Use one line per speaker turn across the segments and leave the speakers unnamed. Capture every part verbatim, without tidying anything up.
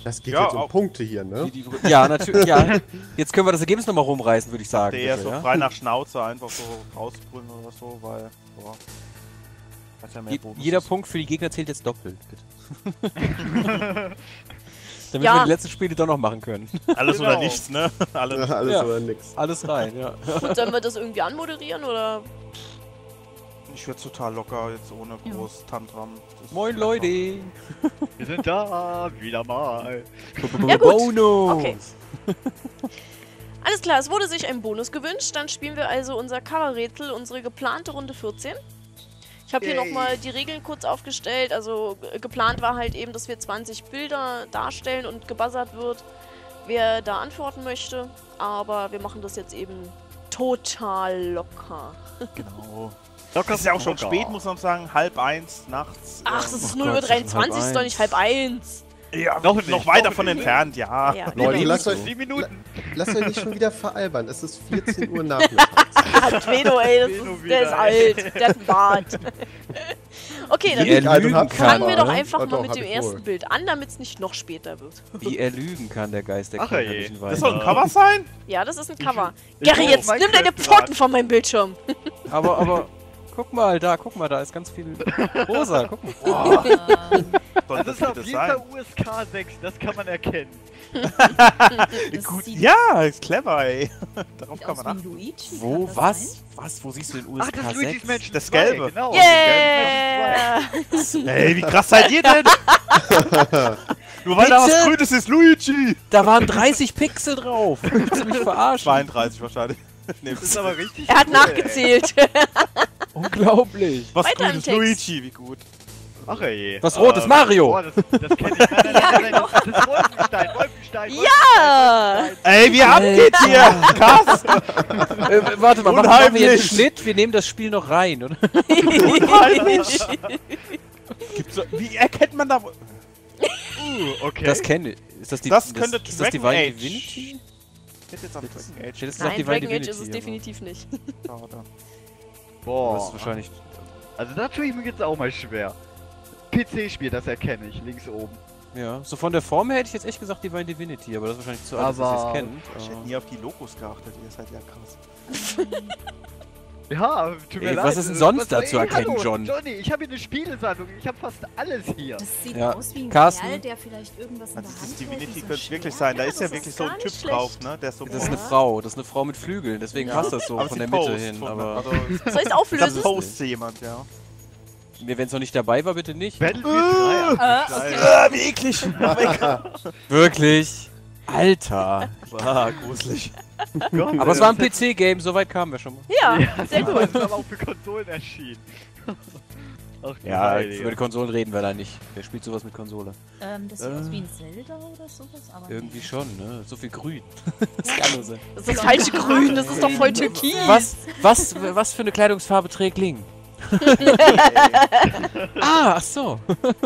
Das geht
Ja,
jetzt um
auch-
Punkte hier, ne?
Die, die, ja, natürlich. Ja. Jetzt können wir das Ergebnis nochmal rumreißen, würde ich sagen.
Der eher
bitte,
so
ja?
frei nach Schnauze einfach so rausbrüllen oder so, weil, boah. Hat ja mehr
Je,
Bonus.
jeder Punkt für die Gegner zählt jetzt doppelt, bitte. Damit
Ja.
wir die letzten Spiele doch noch machen können.
Alles
Genau.
oder nichts, ne? Alles.
Alles
Ja.
oder nix.
Alles rein, ja.
Gut, sollen wir das irgendwie anmoderieren oder?
Ich werde total locker, jetzt ohne groß Tantram. Das
Moin
ist
Leute!
Wir sind da, wieder mal.
Ja, gut.
Bonus!
Okay. Alles klar, es wurde sich ein Bonus gewünscht. Dann spielen wir also unser Coverrätsel, unsere geplante Runde vierzehn. Ich habe hier
Yay.
nochmal die Regeln kurz aufgestellt. Also ge- geplant war halt eben, dass wir zwanzig Bilder darstellen und gebuzzert wird, wer da antworten möchte. Aber wir machen das jetzt eben total locker.
Genau.
Locker
Es ist ja auch schon
locker.
spät, muss man sagen, halb eins nachts.
Ach, das
ähm,
ist
oh
null Uhr
Gott, das ist halb
dreiundzwanzig, ist doch nicht halb eins.
ja,
Noch
noch,
nicht,
noch weiter
noch
von
nicht.
entfernt, ja.
Ja.
Leute,
Genau.
lasst euch,
Sieben Minuten.
lasst euch nicht schon wieder veralbern. Es ist vierzehn Uhr nachmittags.
Ah, Twedo, ey, das
Twedo
ist, der ist
wieder,
alt, der hat einen Bart. Okay, dann
Wie er
Ich alt und
lügen
hab
kann.
fangen wir doch
ne?
einfach
Ah,
mal
doch,
mit
hab
dem
ich
ersten
wohl.
Bild an, damit es nicht noch später wird.
Wie er lügen kann, der Geist der
Ach, ey.
kaiserlichen
Das
Weise.
soll ein Cover sein?
Ja, das ist ein
Ich-
Cover.
ich
Gary,
brauch
jetzt
mein
nimm deine
Quadrat.
Pfoten von meinem Bildschirm.
Aber, aber, guck mal, da, guck mal, da ist ganz viel rosa, guck mal.
Soll
Das
das
ist auf
bitte
jeden Fall
sein?
U S K sechs, das kann man erkennen.
Das
Gut,
sieht
ja, ist clever, ey. Darauf kann
aus
man
wie
achten.
Luigi.
Wo,
Kann das
was?
sein?
Was? Wo siehst du den U
Ach,
S
das
K
ist Luigi's
sechs?
Mansion
Das
zwei,
Gelbe.
Genau,
Yeah!
Ey, wie krass seid ihr denn? Nur weil da was
Bitte?
Grünes ist, Luigi!
Da waren dreißig Pixel drauf. Willst du mich verarschen?
zweiunddreißig wahrscheinlich. Nee,
Das ist aber richtig
Er hat
cool,
nachgezählt.
Unglaublich.
was
Weiter im
Grünes,
Text.
Luigi, wie gut.
ey. Ach ey.
Was Rotes, Mario.
Boah, das, das kenn ich. Nein, nein, nein, nein, nein, das ist Wolfenstein, Wolfenstein,
Ja!
Wolfenstein.
Ey, wie abgeht hier? Krass!
Äh, warte mal, machen, machen wir
Unheimlich.
jetzt einen Schnitt? Wir nehmen das Spiel noch rein, oder?
Unheimlich! Gibt's so, wie erkennt man da... wo-
Uh, okay.
Das kenne ich. Ist das die,
Das könnte
ist das
Dragon
Divine
Age.
Divinity?
Ich hätte jetzt an Dragon Age
Ich hätte jetzt gesagt
Nein,
Divine
Dragon Age
Divinity.
ist es
aber-
definitiv nicht.
gedacht, oder?
aber Das
Boah.
ist wahrscheinlich.
Also da tue ich mir jetzt auch mal schwer. P C-Spiel, das erkenne ich, links oben.
Ja, so von der Form her hätte ich jetzt echt gesagt Divine Divinity, aber das ist wahrscheinlich zu alt, dass ihr es
Aber-
kennt.
Ich hätte
aber-
nie auf die Logos geachtet, ihr seid ja krass.
Ja, tut mir
Ey,
leid.
was ist denn sonst
Was-
da
ey,
zu erkennen,
hallo,
John?
Johnny, ich habe hier eine Spielesammlung, ich habe fast alles hier.
Das sieht
Ja.
aus wie ein
Carsten?
Kerl, der vielleicht irgendwas in der
Also
Hand
das
hält, wie
Divinity
so ein
könnte es wirklich
Schwert.
sein, da
Ja,
ist ja
das
wirklich
ist
so ein
gar
Typ
nicht
drauf,
schlecht.
ne? Der ist so...
Das ist eine
Ja.
Frau, das ist eine Frau mit Flügeln, deswegen
Ja.
passt das so
Aber
von
sie
der Mitte
post
hin.
von-
Aber
also,
Soll ich es
das
auflösen?
poste jemand, ja.
wenn es noch nicht dabei war, bitte nicht.
Battlefield drei.
Äh,
abgeschaltet.
Ah, wie eklig!
Wirklich? Alter.
Ah, gruselig.
Gott,
Aber es
ey,
war ein
das
P C-Game, soweit kamen wir schon mal.
Ja,
Ja,
sehr
das
gut.
ist aber auch für Konsolen erschienen. Ach, du
Ja,
Heilige.
über die Konsolen reden wir da nicht. Wer spielt sowas mit Konsole?
Ähm, das sieht
Äh.
aus wie ein Zelda oder sowas, aber
Irgendwie
nee.
schon, ne? So viel Grün. Das kann nur sein.
Das ist das falsche Grün, das ist doch voll türkis.
Was, was, was für eine Kleidungsfarbe trägt Ling? Ah, ach so.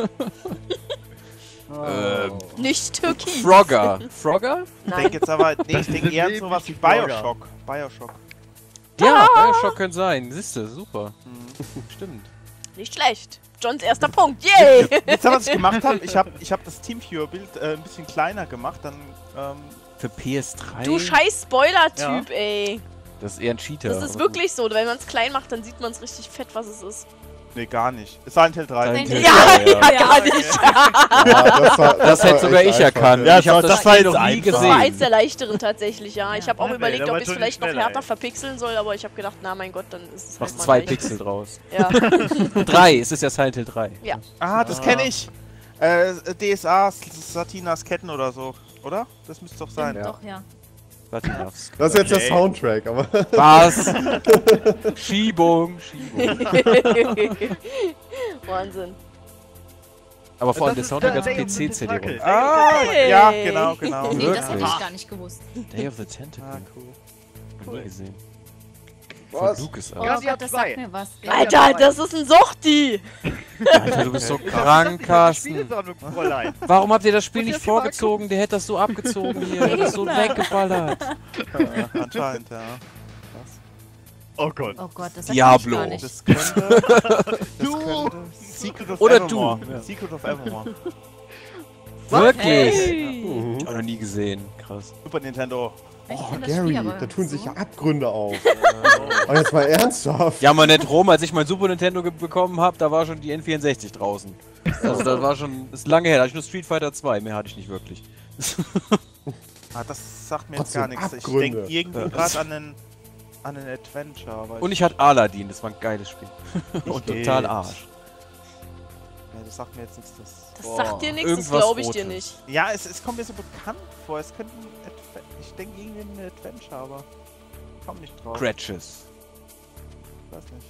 ähm,
Nicht türkis.
Frogger. Frogger?
Ich
Nein.
denke jetzt aber, nee,
Das
ich denke
sind
eher an
nämlich
sowas wie
die Blogger.
Bioshock. Bioshock.
Ja, Bioshock könnte sein. Siehste, super.
Hm.
Stimmt.
Nicht schlecht. Johns erster Punkt. Yay!
Jetzt, was ich gemacht habe, ich habe ich hab das Teamviewer-Bild äh, ein bisschen kleiner gemacht, dann, ähm,
Für P S drei?
Du scheiß Spoiler-Typ, ey.
Das ist eher ein Cheater.
Das ist
aber
wirklich so. Wenn man es klein macht, dann sieht man es richtig fett, was es ist.
nee, gar nicht. Silent Hill drei.
Silent
Hill.
Hill
Ja,
drei,
ja,
ja.
gar nicht.
Ja, das war,
Das hätte
war
sogar
echt
ich
einfach,
erkannt.
ja.
Ich habe
das
das
war
Spiel
jetzt
noch nie
einfach.
Das war eins
gesehen.
der leichteren tatsächlich, ja. Ich habe auch
Ja,
überlegt,
nee,
ob
der
ich es
war schon
vielleicht noch
schneller,
härter
ey.
verpixeln soll, aber ich habe gedacht, na mein Gott, dann ist es halt
Machst
mal
zwei
leicht.
Pixel draus.
Ja.
Drei, es ist ja Silent Hill drei.
Ja.
Ah, das
Ah.
kenne ich. Äh, D S A, Satinas Ketten oder so, oder? Das müsste doch sein.
Ja.
Doch, ja.
Warte mal.
Das ist jetzt der
Okay.
Soundtrack, aber
Was? Schiebung, Schiebung.
Wahnsinn.
Aber vor allem der
Das ist
Soundtrack
der
als
Day of the
P C-C D.
Tentacle.
Ah,
Hey.
ja, genau, genau.
Nee, das hätte
Wirklich?
ich gar nicht gewusst.
Day of the Tentacle.
Ah, cool.
Noch nie gesehen.
Was?
Von Lucas,
Oh
Alter.
Guardian
Gott, das
zwei.
sagt mir was.
Ja.
Alter, das ist ein Suchti!
Alter, du bist so krank, Carsten.
Spielesammlung, Fräulein.
Warum habt ihr das Spiel
Muss
nicht
ich jetzt mal
vorgezogen? Der hätte das so abgezogen hier. Der hat das so weggeballert.
Ja, anscheinend, ja.
Oh Gott.
Oh Gott, das sagt
Diablo.
mir gar nicht.
Das könnte. Das
Du.
könnte. Secret of
Oder
Evermore.
du. Ja.
Secret of Evermore.
Wirklich?
Hey.
noch nie gesehen. Krass.
Super Nintendo.
Ich
Oh,
kenn das
Gary,
Spiel, aber
da tun sich
so.
ja Abgründe auf. Oh, jetzt mal ernsthaft.
Ja, mal nicht rum, als ich mein Super Nintendo ge- bekommen habe, da war schon die N vierundsechzig draußen. Also das war schon, ist lange her, da hatte ich nur Street Fighter zwei, mehr hatte ich nicht wirklich.
Ah, das sagt mir jetzt
Trotzdem
gar nichts. Ich
Abgründe.
denke irgendwie
Ja.
gerade an einen, an einen Adventure. weil
Und ich hatte Aladdin, das war ein geiles Spiel. Und
geht's.
total Arsch.
Nee, das sagt mir jetzt nichts. Das
Das
Boah.
sagt dir nichts, das
Irgendwas
glaube ich dir
Rotes.
nicht.
ja, es, es kommt mir so bekannt vor. Es könnte ein Adve Ich denke irgendwie an ein Adventure, aber ich komm nicht drauf.
Scratches.
Ich weiß nicht.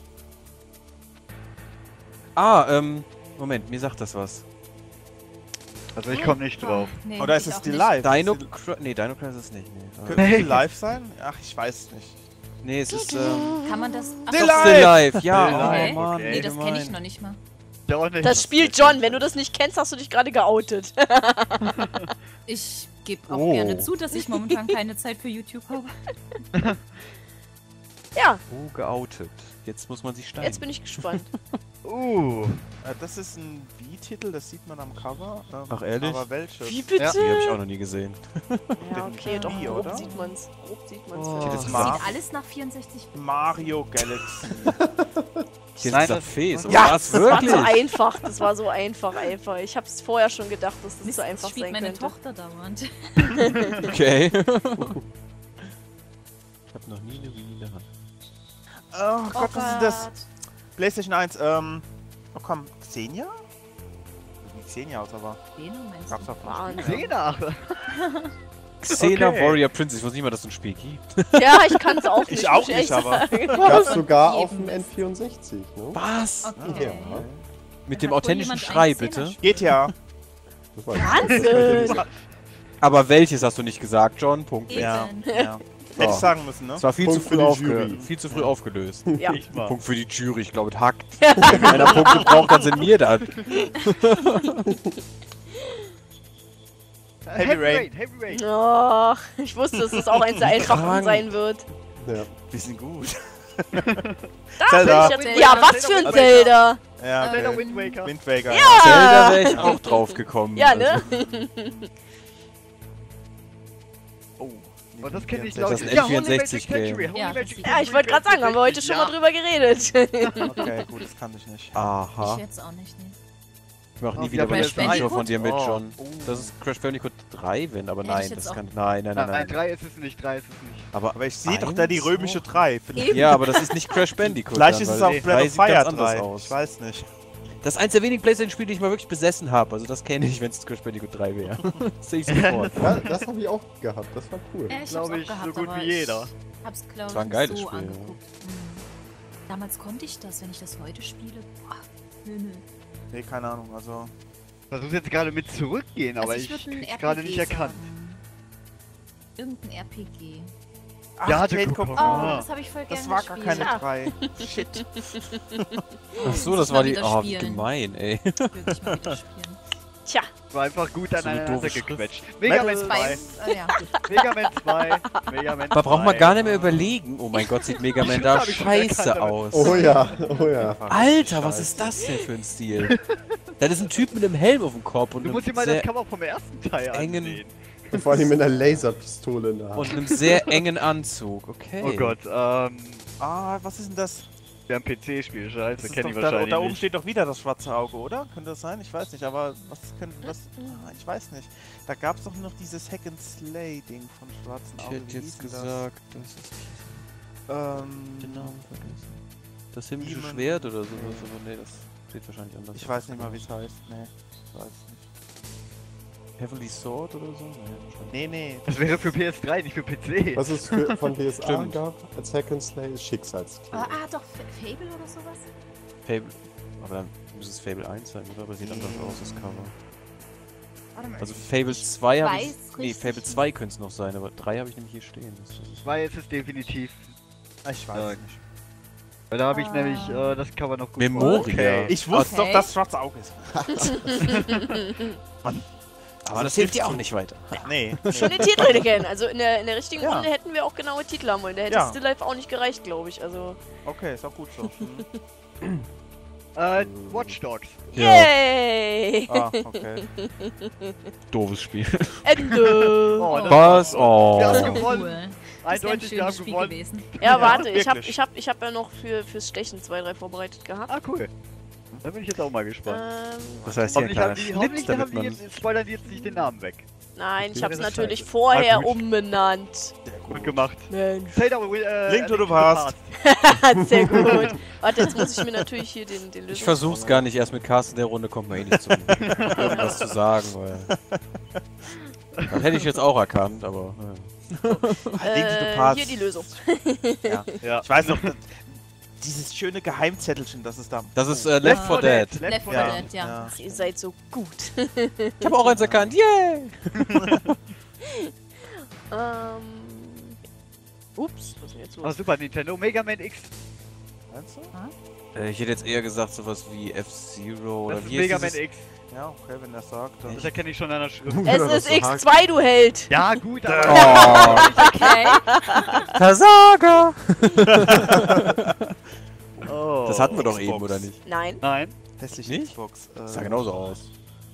Ah, ähm, Moment, mir sagt das was.
Also ich komme nicht drauf.
Nee,
Oder
ich
ist es
auch
die
nicht.
Live?
Dino
Ist die-
Cra Nee, Dino Crisis ist es nicht. Nee,
Könnte
äh,
die live sein? Ach, ich weiß es nicht.
nee es ist, ähm...
Kann man das... Ach,
Still
doch,
Life!
Still Life, ja,
Still
oh
Life,
Mann.
okay.
nee, das kenne ich
gemein.
noch nicht mal.
Der auch nicht.
Das spielt John. Wenn du das nicht kennst, hast du dich gerade geoutet.
Ich gebe auch
Oh.
gerne zu, dass ich momentan keine Zeit für YouTube habe.
Ja,
Oh, geoutet. Jetzt muss man sich steigen.
jetzt bin ich gespannt.
Uh.
Äh, das ist ein Wii-Titel, das sieht man am Cover. Ähm,
Ach, ehrlich?
Aber welches?
Wie bitte?
Ja.
Die habe ich auch noch nie gesehen.
Ja, okay, doch,
Wii,
grob
oder?
sieht man's. Grob sieht man's.
Oh.
Das
vielleicht.
ist
Mar-
Sieht alles nach vierundsechzig...
Mario Galaxy.
Hier
Nein,
ist dieser
das-
Face. Und
Ja,
was
Das war
wirklich?
so einfach, das war so einfach, einfach. Ich hab's vorher schon gedacht, dass das
Mist,
so einfach
spielt
sein
meine
könnte.
Tochter dauernd.
Okay. ich habe noch nie eine Wii in der Hand.
Oh Gott, was ist das? PlayStation eins, ähm. Oh komm, Xenia? Wie Xenia aus, aber.
Den meinst
Gab's
du?
doch
Wahnsinn.
von
Seh nach.
Xena
Okay.
Warrior Princess. Ich wusste nicht mal, dass es ein Spiel gibt.
Ja, ich kann's auch nicht.
Ich auch
muss ehrlich
nicht, aber-
sagen.
Gab's sogar auf
Jedem
dem N
ist-
vierundsechzig, ne?
Was?
Okay.
Ja.
Mit
Hat
dem
wohl
authentischen
jemand
Schrei,
eine Szene
bitte.
Geht ja.
Das war
Wahnsinn!
Aber welches hast du nicht gesagt, John? Punkt.
Eben.
Ja, ja. Hätte ich sagen müssen, ne?
Es war viel
Punkt
zu
für
früh,
die
aufge
Jury.
viel zu früh aufgelöst.
Ja.
Ich mal.
Punkt für die Jury, ich glaube, es hackt. Wenn einer Punkte braucht, dann sind wir das.
Heavy Rain.
Heavy Rain.
Oh, ich wusste, dass es auch eins der einfachen
Krank.
sein wird.
Ja.
Wir sind gut.
Da
Zelda.
bin ich jetzt. Ja, was für ein
Zelda.
Zelda!
Ja,
Zelda
okay.
Wind Waker.
Wind Waker.
Ja.
Zelda wäre ich auch drauf gekommen.
Ja, ne?
Oh,
Und das kenne ich
Das
glaube
ist
ich.
ein
Ja,
N vierundsechzig
Holy Magic
Game.
Century, Holy
Ja,
Magic
das sieht-
Ja, ich wollte gerade sagen, haben wir heute schon
Ja.
mal drüber geredet.
Okay, gut, das kann ich nicht.
Aha.
Ich jetzt auch nicht, ne.
Ich mach
Oh,
nie wieder bei der
Crash
Spielshow
Bandicoot?
von dir mit,
Oh.
John. Das ist Crash Bandicoot drei, wenn, aber
Hätte ich
nein,
jetzt
das
auch-
kann. Nein, nein, nein,
Nein, nein,
nein.
drei ist es nicht, drei ist es nicht.
Aber,
Aber ich sehe doch
eins?
da die römische drei. Vielleicht,
ja, aber das ist nicht Crash Bandicoot.
vielleicht
dann,
ist es
weil
auch Breath
drei
of
sieht ganz
Fire
anders
drei.
aus.
Ich weiß nicht.
Das ist eins der wenigen PlayStation-Spiele, die ich mal wirklich besessen habe. Also das kenne ich, wenn es Crash Bandicoot drei wäre. Das sehe ich sofort.
Ja, das habe ich auch gehabt, das war cool.
Ja, ich hab's
Glaube
auch
ich,
gehabt,
so gut
aber
wie jeder.
Ich hab's, glaube
Das war ein
ich,
geiles
so
Spiel, ja.
angeguckt. Hm. Damals konnte ich das, wenn ich das heute spiele. Boah. Nö, nö.
Nee, keine Ahnung, also.
Ich versuche jetzt gerade mit zurückgehen, aber
Also
ich,
würd ein
krieg's
R P
gerade
G
nicht erkannt.
sagen. Irgendein R P G.
Ach,
Ja,
Kate
Coco.
Coco.
Oh,
Ah.
das habe ich voll
Das
gerne
war gar
gespielt.
keine drei.
Shit.
Ach so,
Muss
das
ich
war
mal
die.
wieder
Oh, wie
spielen.
gemein, ey.
Würde ich mal wieder spielen.
Tja,
War einfach gut
So eine
aneinander
doofe Schrift.
gequetscht. Mega Man
Metal
zwei,
Bei, äh, ja.
Mega Man zwei, Mega Man
Da braucht man
zwei.
gar nicht mehr überlegen. Oh mein Gott, sieht Mega Man da
hab ich schon erkannt,
scheiße
aber-
aus.
Oh ja, oh ja.
Alter, was ist das denn für ein Stil? Das ist ein Typ mit einem Helm auf dem Kopf und
Du
einem
musst dir mal das
sehr,
Cover vom ersten Teil
engen-
ansehen.
Und vor allem mit einer Laserpistole in der Hand.
und einem sehr engen Anzug. Okay.
Oh Gott, ähm,
Ah, was ist denn das?
wir haben P C-Spiel, scheiße,
das ist
kenne ich
doch, da,
wahrscheinlich
da oben
nicht.
steht doch wieder das schwarze Auge, oder? Könnte das sein? Ich weiß nicht, aber was könnte das. Ah, ich weiß nicht. Da gab es doch noch dieses Hack and Slay-Ding von schwarzen
Ich
Auge.
hätte
Wie
jetzt
hieß denn
gesagt, das ist
Das? Ähm,
den Namen vergessen. Das himmlische
Demon-
Schwert oder sowas, aber nee, das steht wahrscheinlich anders.
ich weiß nicht mal, wie es heißt. Nee, ich weiß nicht.
Heavenly Sword oder so? Nee, wahrscheinlich.
Nee, nee.
Das wäre für P S drei, nicht für P C.
Was es für, von P S A
Stimmt.
gab als Hack and Slay ist
Ah,
Schicksalskrieg.
ah, doch, F- Fable oder sowas?
Fable. Aber dann muss es Fable eins sein, oder? Aber sieht anders aus, das Cover.
Warte mal.
Also Fable zwei habe ich.
weiß
Nee,
richtig
Fable zwei könnte es noch sein, aber drei habe ich nämlich hier stehen. Das ist
zwei ist es definitiv.
Ich weiß
Ja.
nicht.
Weil da habe ich
Ah.
nämlich äh, das Cover noch gut
Memoria.
Okay.
Ich wusste
Okay.
doch, dass schwarze Auge ist.
aber das hilft dir auch nicht weiter.
Nee.
schon den Titel kennen. Also in der, in der richtigen
Ja.
Runde hätten wir auch genaue Titel haben wollen. Da hätte
Ja.
Still Life auch nicht gereicht, glaube ich. Also,
Okay, ist auch gut so. Hm.
Äh, Watch Dogs.
Ja.
Yay!
Ah, okay.
Doofes Spiel.
Ende!
Oh, das
Was? Oh.
Wir haben
Das ist
gewonnen.
cool. Das ist ja ein
Eindeutig, wir haben
schönes Spiel
gewonnen.
gewesen.
Ja, warte, ich hab,
wirklich.
ich hab, ich hab ja noch für, fürs Stechen zwei, drei vorbereitet gehabt.
Ah, cool. Da bin ich jetzt auch mal gespannt.
Ähm,
Das heißt ja ein
Hoffentlich haben
kleiner
die,
Schnips,
hoffentlich haben
damit
die
man...
jetzt, spoilern die jetzt nicht den Namen weg.
nein, ich
Ja,
hab's
das ist
natürlich
scheiße.
vorher
Ah, gut.
umbenannt.
Sehr
Gut gemacht.
Mensch.
Zelda, äh,
Link to the Past.
Sehr gut. Warte, jetzt muss ich mir natürlich hier den, den
Ich versuch's gar nicht, erst mit Carsten der Runde kommt man eh nicht zu irgendwas zu sagen, weil... Das hätte ich jetzt auch erkannt, aber... Ja.
Link to the
Äh,
Past.
hier die Lösung.
Ja.
Ja.
Ich weiß noch, das- dieses schöne Geheimzettelchen, das ist da.
Das ist äh, Left four Dead.
Left four
Ja.
Dead, ja.
Ja.
Ihr seid so gut.
Ich habe auch eins erkannt, yay!
ähm. Ups, was ist denn jetzt
Oh,
los?
Super Nintendo, Mega Man X.
Meinst du?
Äh, ich hätte jetzt eher gesagt sowas wie F-Zero oder
Das ist
wie
Mega
ist
Man
dieses...
X.
Ja, okay, wenn er sagt. Dann
Das erkenne ich schon an der Schrift.
Es ist X zwei, du Held!
Ja, gut,
Oh,
aber...
Okay.
Versager!
Oh.
Das hatten wir doch
Xbox.
eben, oder nicht?
Nein.
Nein.
hässliche
Nicht?
Xbox. Äh,
Das sah genauso aus.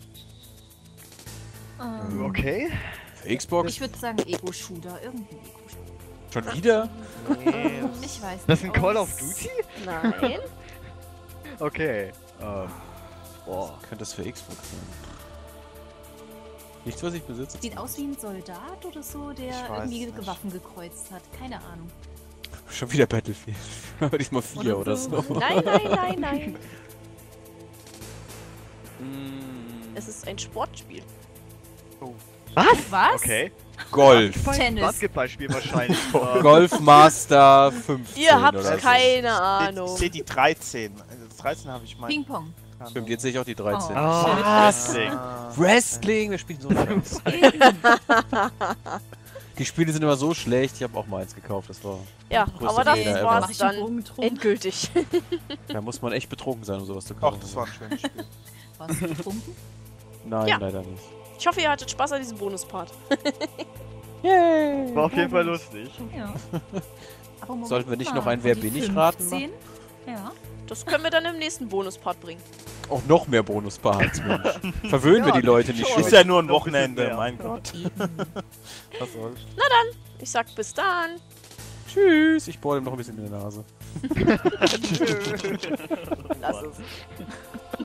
Ähm,
Okay.
Für Xbox?
Ich würde sagen Ego-Shooter. Irgendein Ego-Shooter.
Schon wieder?
Nee,
Ich weiß nicht.
Das ist ein Call
aus-
of Duty?
Nein.
Okay. Ähm. Boah.
Könnte das für Xbox sein? Nichts, was ich besitze.
Sieht aus wie ein Soldat oder so, der
Ich weiß
irgendwie
nicht.
Waffen gekreuzt hat. Keine Ahnung.
Schon wieder Battlefield. Aber diesmal vier oder,
Oder
so.
so.
Nein, nein, nein, nein.
Mm,
Es ist ein Sportspiel.
Was?
Was?
Okay.
Golf.
Basketball-
Tennis.
Basketballspiel wahrscheinlich. Ähm,
Golfmaster fünfzehn
Ihr habt
oder so.
keine
Ich
Ahnung.
sehe die dreizehn. Also das dreizehn habe ich mein.
Ping-Pong.
Stimmt, jetzt sehe ich auch die dreizehn.
Oh,
Was?
Wrestling.
Ah,
Wrestling, wir spielen so Scheiß.
Eben.
Die Spiele sind immer so schlecht, ich habe auch mal eins gekauft, das war...
Ja,
Größte
aber das
Fehler ever.
Mach
war's
ich einen
dann
Bogen drum.
endgültig.
Da muss man echt betrunken sein, um sowas zu
Ach,
kaufen.
das war ein schönes Spiel.
Warst du getrunken?
Nein,
Ja.
leider nicht.
Ich hoffe, ihr hattet Spaß an diesem Bonuspart.
Yay!
War auf jeden Fall lustig.
Ja. Aber Moment
Sollten wir nicht
mal,
noch ein
und
Wer
die
bin ich raten
fünfzehn? Ja.
Das können wir dann im nächsten Bonuspart bringen.
Auch noch mehr Bonusparts, Mensch. Verwöhnen wir
Ja,
die Leute nicht
schon.
schon.
Ist ja nur ein
Noch ein bisschen
Wochenende,
mehr.
mein Gott.
Eben.
Was soll's.
Ich sag bis dann.
Tschüss, ich bohre ihm noch ein bisschen in der Nase.
Lass es.